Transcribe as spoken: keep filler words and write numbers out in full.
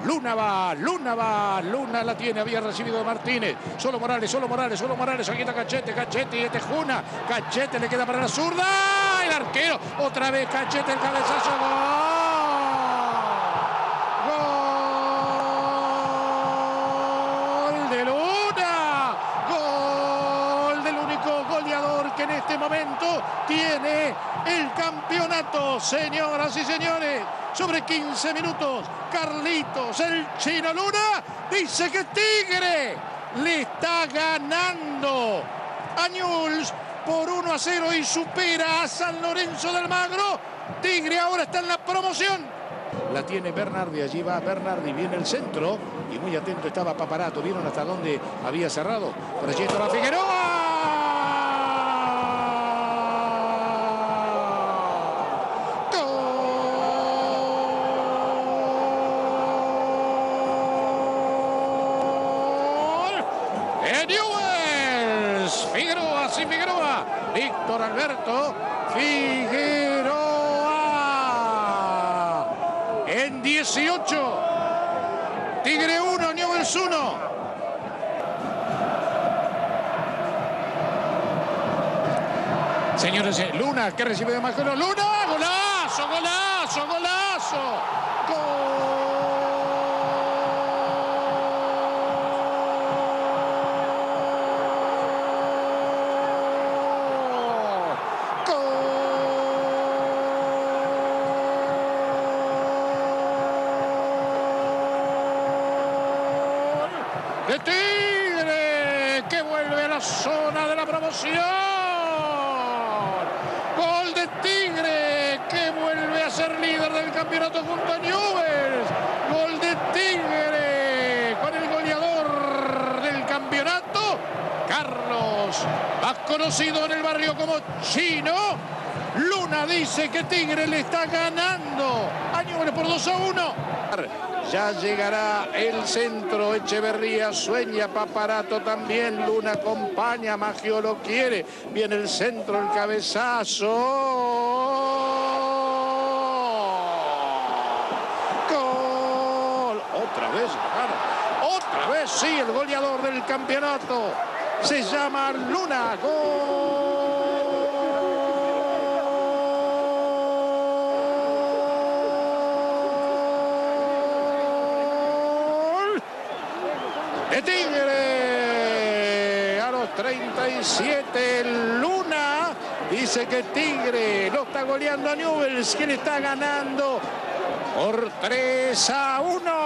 Luna va, Luna va, Luna la tiene, había recibido de Martínez. Solo Morales, solo Morales, solo Morales. Aquí está Cachete, Cachete y este Juna. Cachete le queda para la zurda. El arquero, otra vez Cachete, el cabezazo. ¡Gol! ¡Gol de Luna! ¡Gol del único goleador que en este momento tiene el campeonato! Señoras y señores, sobre quince minutos, Carlitos, el Chino Luna, dice que Tigre le está ganando a Newell's por uno a cero y supera a San Lorenzo de Almagro. Tigre ahora está en la promoción. La tiene Bernardi, allí va Bernardi, viene el centro y muy atento estaba Paparato. ¿Vieron hasta dónde había cerrado? Por allí estaba Figueroa. Newell's, Figueroa, sin Figueroa, Víctor Alberto Figueroa, en dieciocho, Tigre uno, Newell's uno. Señores, Luna, que recibe de Majero, Luna, golazo, golazo, golazo, gol. De Tigre, que vuelve a la zona de la promoción. Gol de Tigre, que vuelve a ser líder del campeonato junto a Newell's. Gol de Tigre, con el goleador del campeonato, Carlos, más conocido en el barrio como Chino Luna. Dice que Tigre le está ganando a Newell's por dos a uno. Ya llegará el centro, Echeverría sueña, Paparato también, Luna acompaña, Maggio lo quiere, viene el centro, el cabezazo. Gol, otra vez, otra vez, sí, el goleador del campeonato, se llama Luna, gol. De Tigre a los treinta y siete, Luna dice que Tigre lo está goleando a Newell's, que le está ganando por tres a uno.